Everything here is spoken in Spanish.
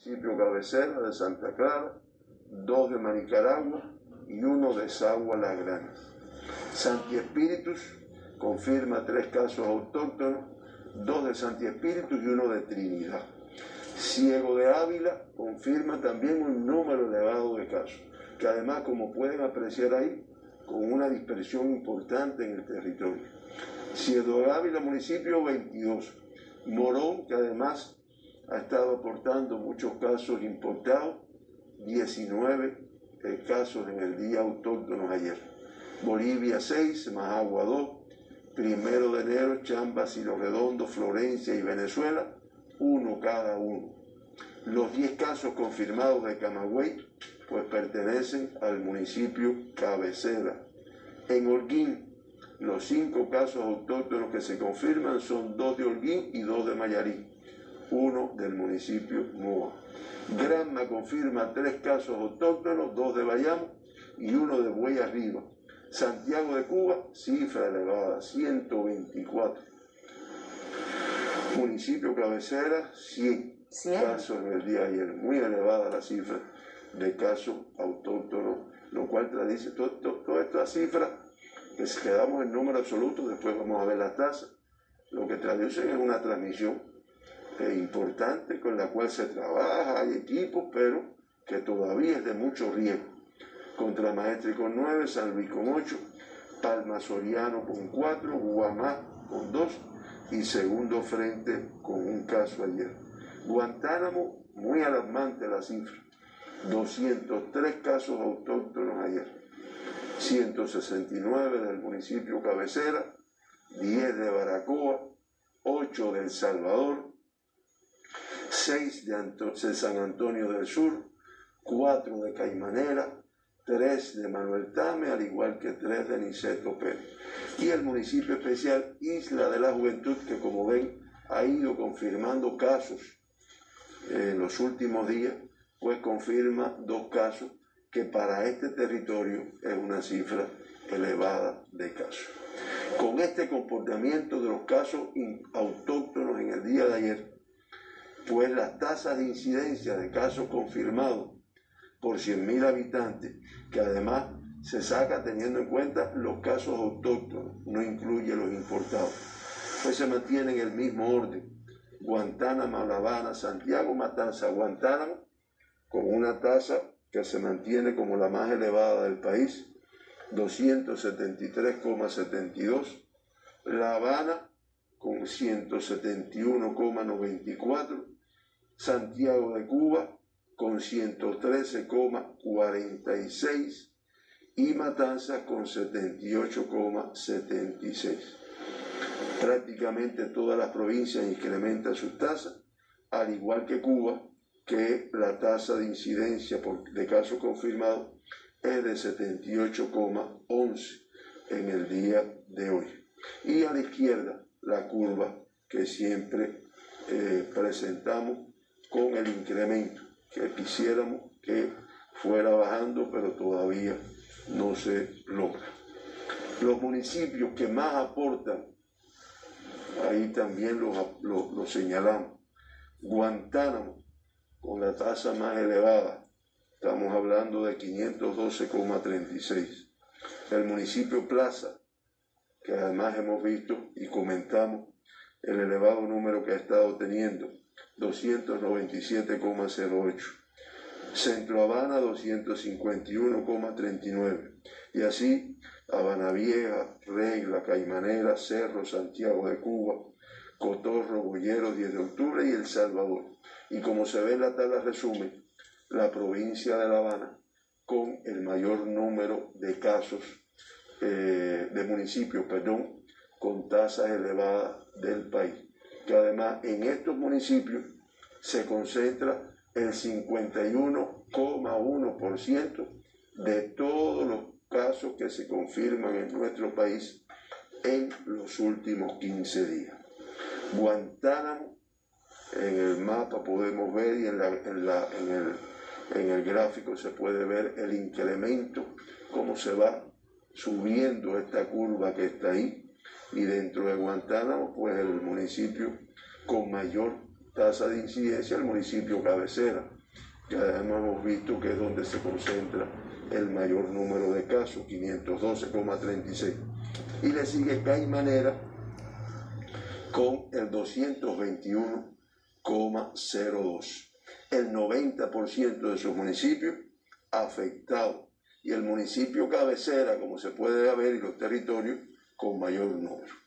municipio cabecera de Santa Clara, 2 de Manicaragua y 1 de Sagua La Grande. Santi Espíritus confirma 3 casos autóctonos, 2 de Santi Espíritus y 1 de Trinidad. Ciego de Ávila confirma también un número elevado de casos, que además, como pueden apreciar ahí, con una dispersión importante en el territorio. Ciego de Ávila, municipio 22. Morón, que además ha estado aportando muchos casos importados, 19 casos en el día autóctonos ayer. Bolivia 6, Majagua 2, 1 de enero, Chamba, Silo Redondo, Florencia y Venezuela, 1 cada uno. Los 10 casos confirmados de Camagüey pues pertenecen al municipio cabecera. En Holguín, los 5 casos autóctonos que se confirman son 2 de Holguín y 2 de Mayarí, 1 del municipio Moa. Granma confirma 3 casos autóctonos, 2 de Bayamo y 1 de Buey Arriba. Santiago de Cuba, cifra elevada, 124. Municipio cabecera, 100 casos en el día de ayer, muy elevada la cifra de casos autóctonos, lo cual traduce toda esta cifra, que si quedamos en número absoluto, después vamos a ver las tasas, lo que traducen es una transmisión importante con la cual se trabaja, hay equipos, pero que todavía es de mucho riesgo. Contramaestre con 9, San Luis con 8, Palma Soriano con 4, Guamá con 2 y Segundo Frente con 1 caso ayer. Guantánamo, muy alarmante la cifra, 203 casos autóctonos ayer, 169 del municipio cabecera, 10 de Baracoa, 8 de El Salvador, 6 de San Antonio del Sur, 4 de Caimanera, 3 de Manuel Tame, al igual que 3 de Niceto Pérez. Y el municipio especial Isla de la Juventud, que como ven ha ido confirmando casos en los últimos días, pues confirma 2 casos, que para este territorio es una cifra elevada de casos. Con este comportamiento de los casos autóctonos en el día de ayer, pues las tasas de incidencia de casos confirmados por 100.000 habitantes, que además se saca teniendo en cuenta los casos autóctonos, no incluye los importados, pues se mantiene en el mismo orden. Guantánamo, La Habana, Santiago, Matanza, Guantánamo, con una tasa que se mantiene como la más elevada del país, 273,72. La Habana con 171,94. Santiago de Cuba con 113,46 y Matanzas con 78,76. Prácticamente todas las provincias incrementan sus tasas, al igual que Cuba, que la tasa de incidencia de casos confirmados es de 78,11 en el día de hoy. Y a la izquierda, la curva que siempre presentamos con el incremento que quisiéramos que fuera bajando, pero todavía no se logra. Los municipios que más aportan, ahí también lo señalamos. Guantánamo, con la tasa más elevada, estamos hablando de 512,36. El municipio Plaza, que además hemos visto y comentamos el elevado número que ha estado teniendo, 297,08. Centro Habana, 251,39. Y así, Habana Vieja, Regla, Caimanera, Cerro, Santiago de Cuba, Cotorro, Boyero, 10 de octubre y El Salvador. Y como se ve en la tabla resumen, la provincia de La Habana con el mayor número de casos, de municipios, con tasas elevadas del país. Que además en estos municipios se concentra el 51,1% de todos los casos que se confirman en nuestro país en los últimos 15 días. Guantánamo, en el mapa podemos ver y en el gráfico se puede ver el incremento, cómo se va subiendo esta curva que está ahí, y dentro de Guantánamo, pues el municipio con mayor tasa de incidencia el municipio cabecera, que además hemos visto que es donde se concentra el mayor número de casos, 512,36. Y le sigue Caimanera con el 221,02. El 90% de sus municipios afectados. Y el municipio cabecera, como se puede ver, y los territorios con mayor número.